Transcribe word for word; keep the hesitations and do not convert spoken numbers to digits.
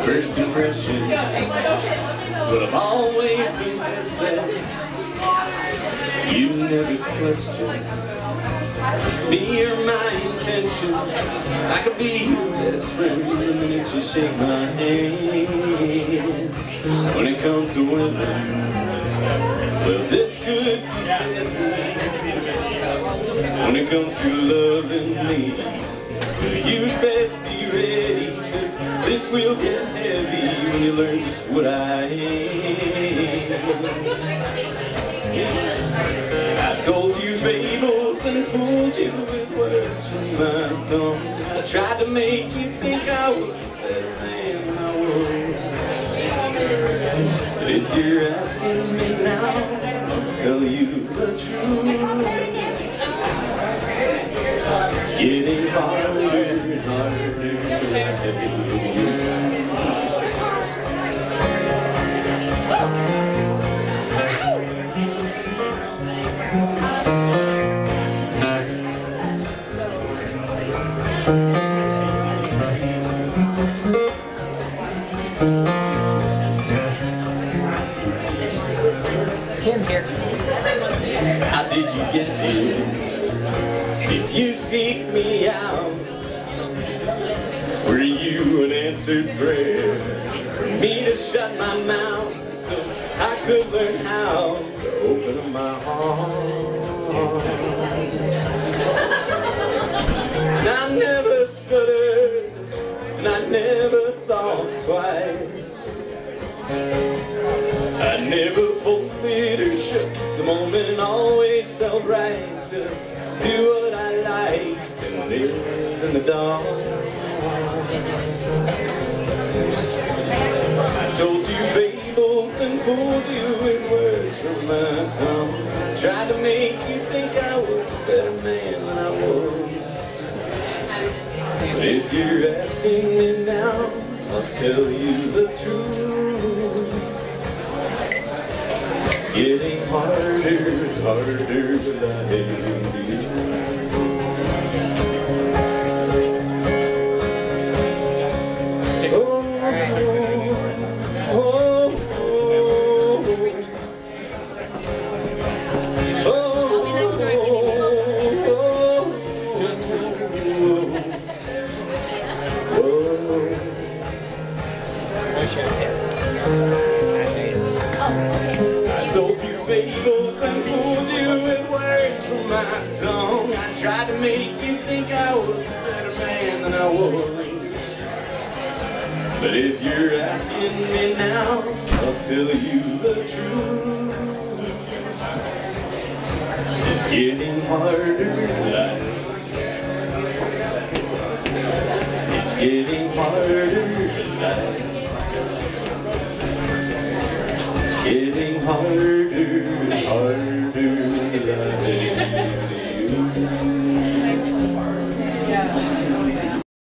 First impression, but I've always been misled. You never question me or my intentions. I could be your best friend the minute you shake my hand. When it comes to women, well, this could be deadly. When it comes to loving me, well, you'd best be ready, 'cause this will get heavy when you learn just what I am. I told you fables and fooled you with words from my tongue. I tried to make you think I was a better man than I was. But if you're asking me now, I'll tell you the truth. It's getting harder and harder every year. Tim's here. How did you get here? If you seek me out, were you an answered prayer for me to shut my mouth so I could learn how to open up my heart? And I never stuttered, and I never thought twice. I never folded or shook. The moment always felt right to do what I liked and live in the dark. I told you fables and fooled you with words from my tongue. I tried to make you think I was a better man than I was. But if you're asking me now, I'll tell you the truth. It's getting harder and harder to lie. I told you fables and fooled you with words from my tongue. I tried to make you think I was a better man than I was. But if you're asking me now, I'll tell you the truth. It's getting harder to lie. It's getting harder to lie. It's getting harder.